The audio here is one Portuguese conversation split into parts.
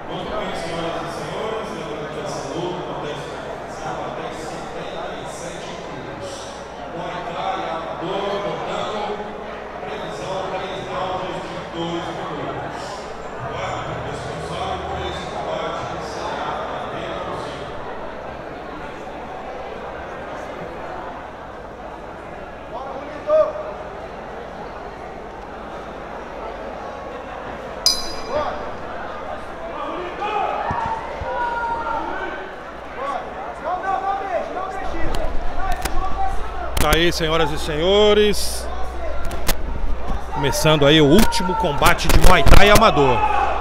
Muito bem, senhoras e senhores, lembrando que essa luta acontece até 77 quilos. Muay Thai, amador, portanto, previsão 3 rounds de 2 minutos. O árbitro responsável por esse combate será apenas Tá aí, senhoras e senhores, começando aí o último combate de Muay Thai amador.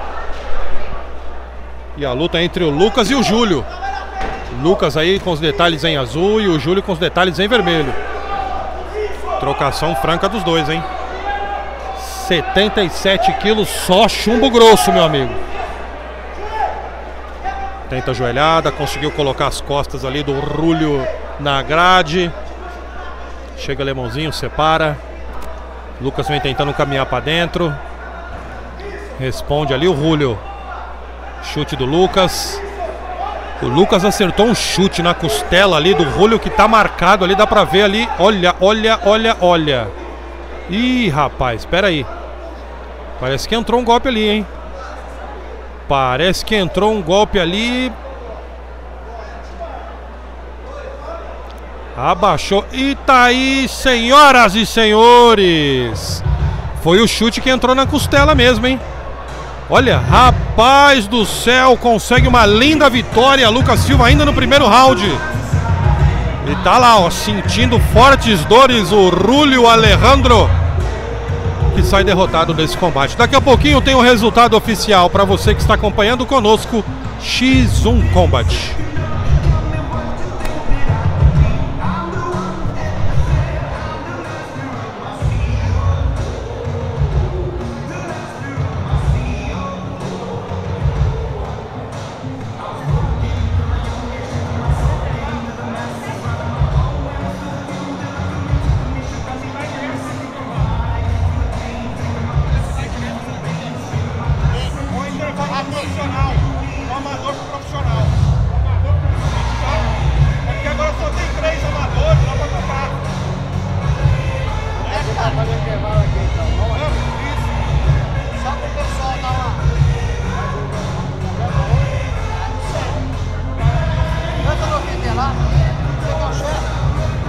E a luta entre o Lucas e o Júlio. Lucas aí com os detalhes em azul e o Júlio com os detalhes em vermelho. Trocação franca dos dois, hein? 77 quilos, só chumbo grosso, meu amigo. Tenta a joelhada, conseguiu colocar as costas ali do Rúlio na grade. Chega Alemãozinho, separa. Lucas vem tentando caminhar para dentro. Responde ali o Rúlio. Chute do Lucas. O Lucas acertou um chute na costela ali do Rúlio que tá marcado ali, dá pra ver ali. Olha, olha, olha, olha. Ih, rapaz, espera aí. Parece que entrou um golpe ali, hein? Parece que entrou um golpe ali. Abaixou. E tá aí, senhoras e senhores. Foi o chute que entrou na costela mesmo, hein? Olha, rapaz do céu, consegue uma linda vitória, Lucas Silva ainda no primeiro round. E tá lá, ó, sentindo fortes dores o Rúlio Alejandro, que sai derrotado desse combate. Daqui a pouquinho tem o resultado oficial para você que está acompanhando conosco, X1 Combat. Profissional, o amador pro profissional. É porque agora só tem 3 amadores, dá pra tocar. É que tá fazendo intervalo aqui então. Vamos lá. Isso. Só pro pessoal dar uma. Canta no vídeo lá. Você é o chefe?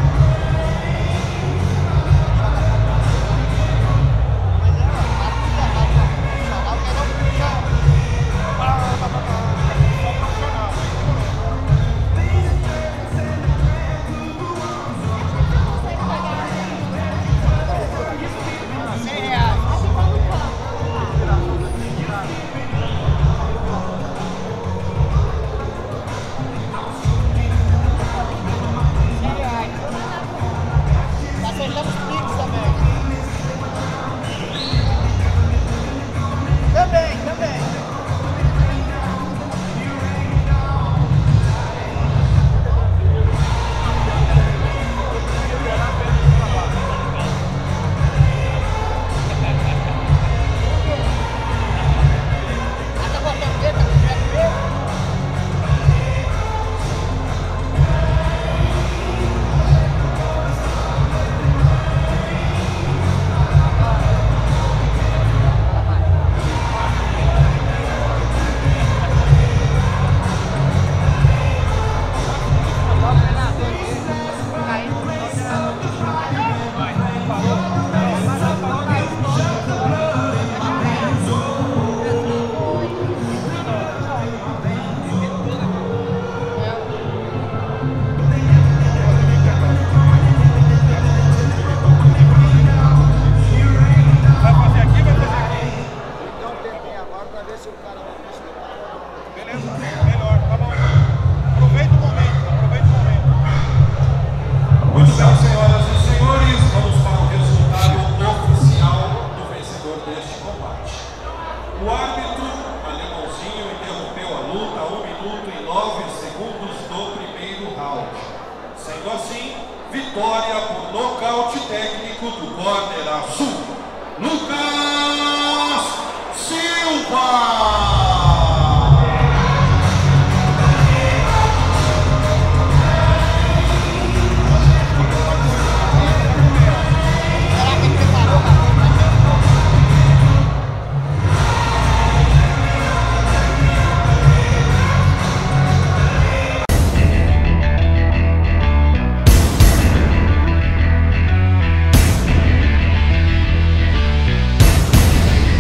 Sendo assim, vitória por nocaute técnico do corner azul, Lucas Silva!